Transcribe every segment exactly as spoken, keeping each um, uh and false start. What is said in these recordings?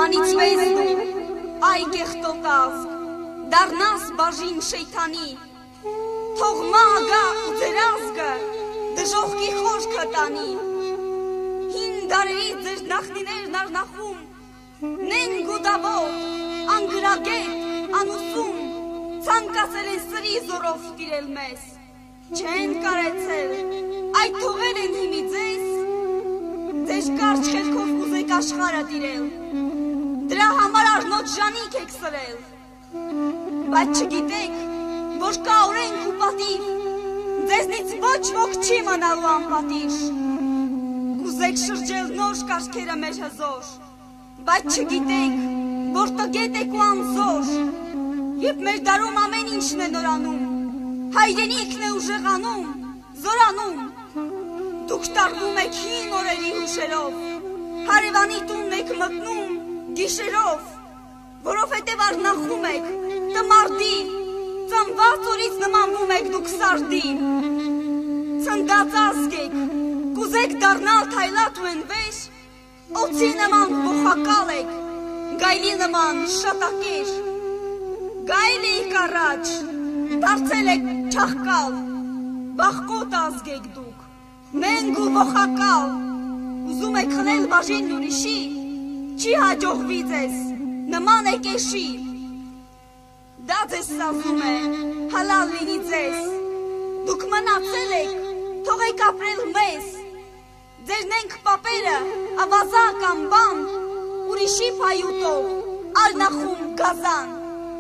մանիցվես դու, այ կեղտոտավ, դառնաս բաժին շեյթանի, թող մահը գա ու ձեր ազգը դժոխքի խորքը տանի, հին դարերից ձեր նախնիներն արնախում, նենք ու դավով, անգրագետ, անուսում, ցանկացել են սրի զորով տիրել մեզ, չեն կարեցել, այդ թողել են հիմի ձեզ, ձեզ կարճ խելքով ուզեք աշխարհը տիրել, դրա համար արնոտ ժանիք եք սրել, բայց չգիտեք, որ կա օրենք ու պատիվ, ձեզնից ոչ ոք չի մնալու անպատիժ, կուզեք շրջել նոր կարգերը մեր հզոր, բայց չգիտեք, որ տգետ եք ու անզոր, երբ մեր դարում ամեն ինչն է նորանում, հայրենիքն է ուժեղանում, զորանում, դուք տարվում եք հին օրերի հուշերով, հարևանի տունն եք մտնում գիշերով, որովհետև արնախում եք տմարդի, ծնված օրից նմանվում եք դուք սարդի, ցնդած ազգ եք, կուզեք դառնալ թայլատ ու ընվեր, օձի նման ողակալ եք, գայլի նման շատակեր, գայլի եք առաջ, դարձել եք չախկալ, բախկոտ ազգ եք դուք, նենք ու ողակալ, ուզում եք խլել բաժին ուրիշի, չի հաջողվի ձեզ, նման եք էշի, դա ձեզ սազում է, հալալ լինի ձեզ, դուք մնացել եք, թողեք ապրել մեզ, ձեր նենք պապերը, ավազակ ամբան, ուրիշի փայուտով, արնախում գազան,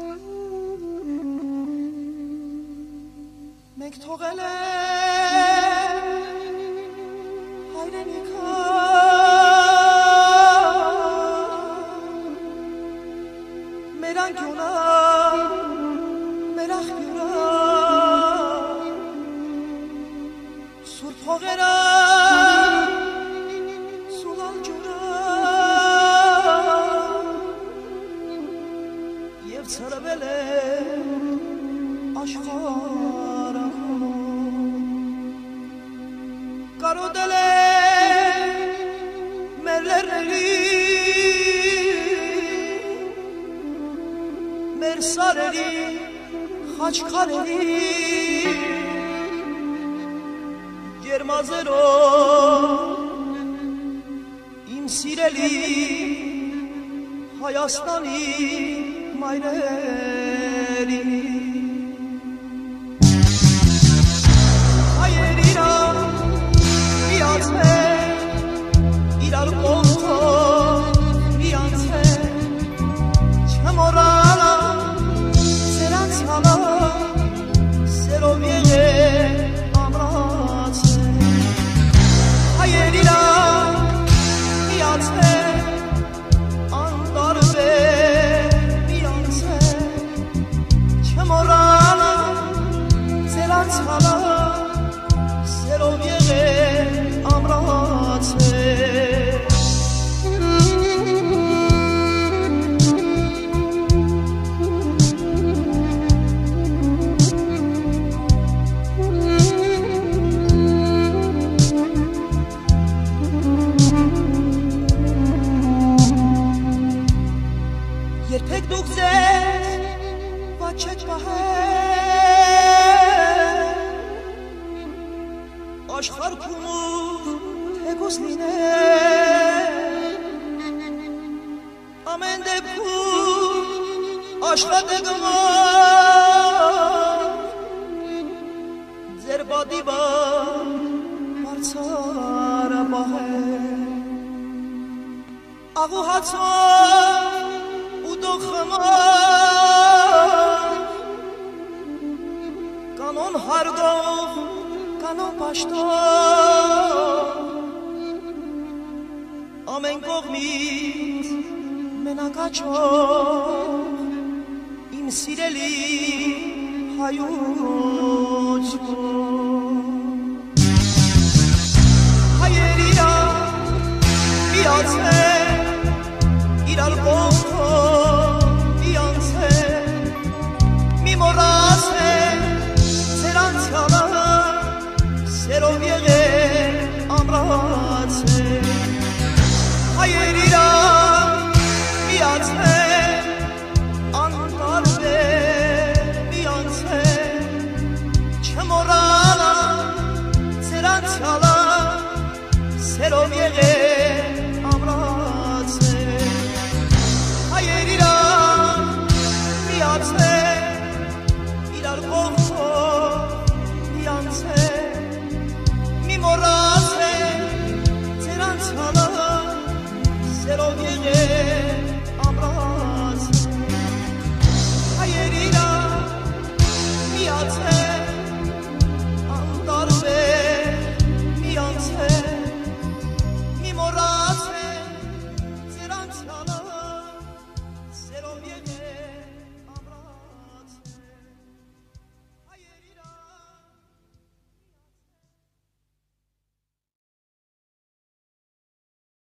մենք թողել ենք հայրենիքը, մեր անկյունը, մեր աղբյուրը, սուրբ հողերը, սուլալ ջուրը, և ցրվել է աշխարհը, կարոտել է մեր լեռների, մեր սարերի, խաչքարերի, ջերմազերով, իմ սիրելի Հայաստանի մայրերի, հայեր իրար միացել, իրար կողքով միացել, չմոռանա ձեր անցյալը, սերով եղել ամրացել, հայեր իրար միացել, անտարբեր միացել, չմոռանա ձեր անցյալը, սերով եղել ամրացել, երբեք դուք ձեզ ված չեք պահել, աշխարհքում թեկուզ լինել, ամեն դեպքում աշխատեք մար, ձեր բադիվը բարձարը պահել, աղու հացով կանոն հարգող, կանոն պաշտող, ամեն կողմից մենակաչող, իմ սիրելի հայություն, հայեր իրար միացել, իրար կողքով միացել, մի մոռացել ձեր անցյալը, սերով եղել ամրացել, հայեր իրար միացել, սերով եղել